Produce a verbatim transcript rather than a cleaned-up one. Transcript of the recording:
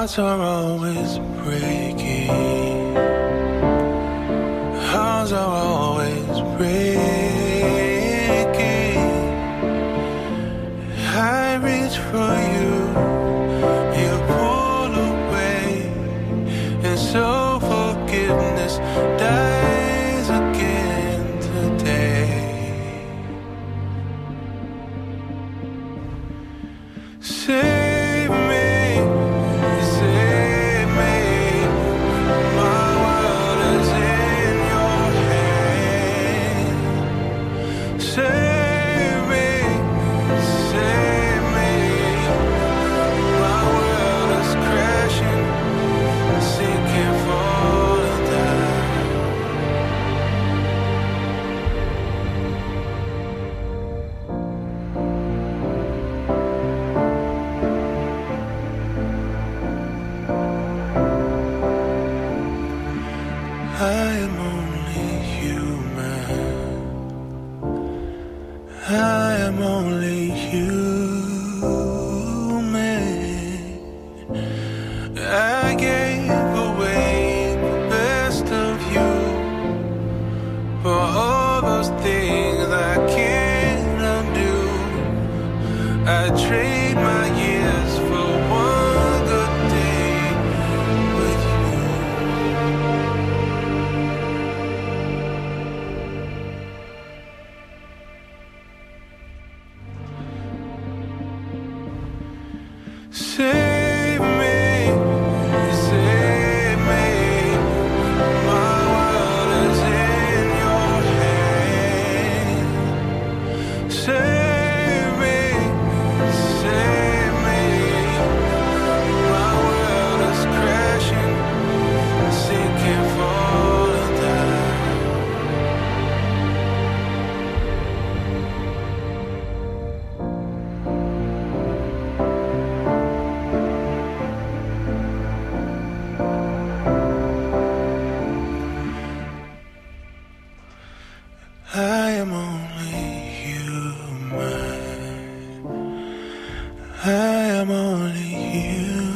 Hearts are always breaking. Hearts are always breaking. I reach for you, you pull away, and so forgiveness dies again today. Save me, save me. My world is in your hand. Save me, save me. My world is crashing, sinking, falling down. I am only human. I am only human. I gave away the best of you for all those things I can't undo. I trade my years for one good day with you. Save me, save me. My world is in your hand. Save me, save me. My world is crashing, sinking, falling down. I am only human. I am only human.